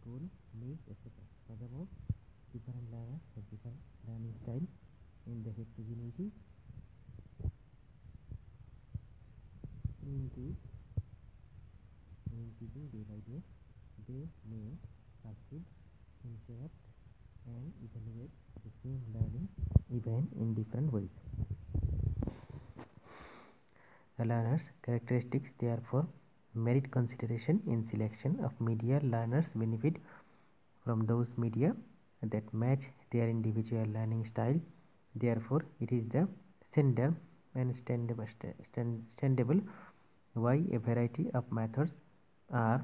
goal, needs, etc. Furthermore, different learners have different learning style in the heterogeneity increasing day by day. They may perceive, interrupt, and evaluate the same learning event in different ways. The learner's characteristics therefore merit consideration in selection of media. Learners benefit from those media that match their individual learning style. Therefore, it is the sender and understandable why a variety of methods are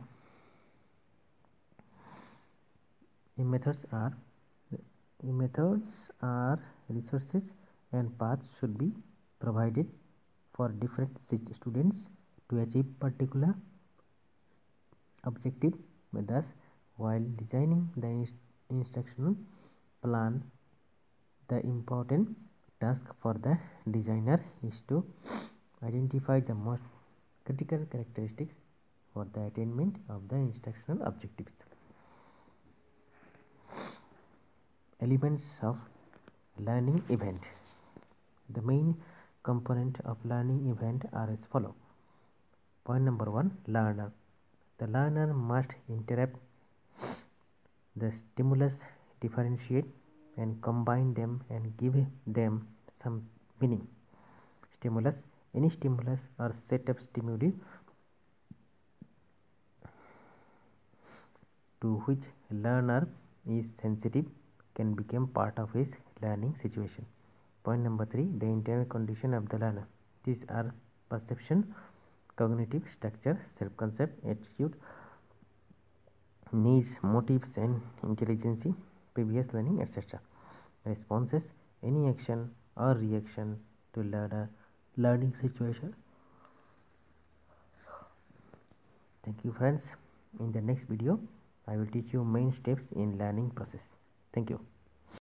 resources and paths should be provided for different students to achieve particular objective. Thus, while designing the instructional plan, the important task for the designer is to identify the most critical characteristics for the attainment of the instructional objectives. Elements of learning event. The main component of learning event are as follows. Point number 1, learner. The learner must interrupt the stimulus, differentiate and combine them and give them some meaning. Stimulus. Any stimulus or set of stimuli to which learner is sensitive can become part of his learning situation. Point number 3, the internal condition of the learner. These are perception, cognitive structure, self-concept, attitude, needs, motives and intelligence, previous learning, etc. Responses, any action or reaction to learning situation. Thank you friends. In the next video, I will teach you main steps in learning process. Thank you.